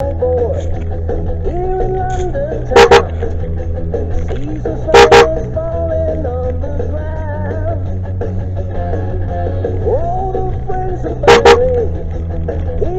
boy here in London town sees the flowers falling on the ground. All the friends are buried